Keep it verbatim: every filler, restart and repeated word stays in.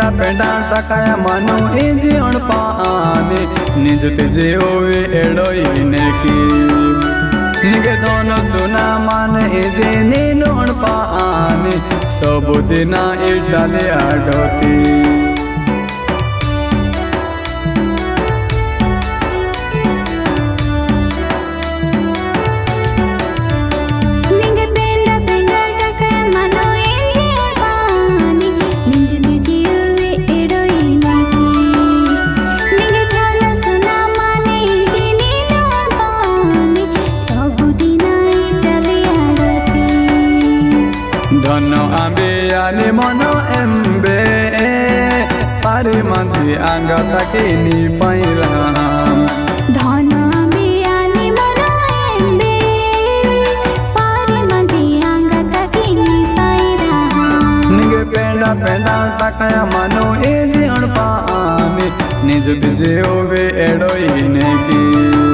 पेंडा पेंडा टकाया Manu easy उन पानी निज तेजे होवे एड़ोई ने की निगे दोनों सुना मान इजी नीनु उन पानी सब दिना इटाले आडोती धनो आंबे आने मनो एम्बे पारी मंजी आंगा तकिनी पैराम धनो आंबे आने मनो एम्बे पारी मंजी आंगा तकिनी पैराम निगे पेंडा पेंडा टकाया मनो एजी अण पानी निज बिजे होवे एड़ोई ने की